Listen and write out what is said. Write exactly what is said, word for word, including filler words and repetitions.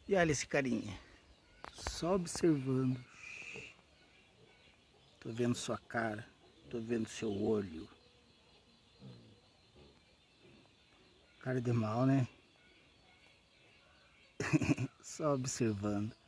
E olha esse carinha, só observando. Tô vendo sua cara, tô vendo seu olho. Cara de mal, né? Só observando.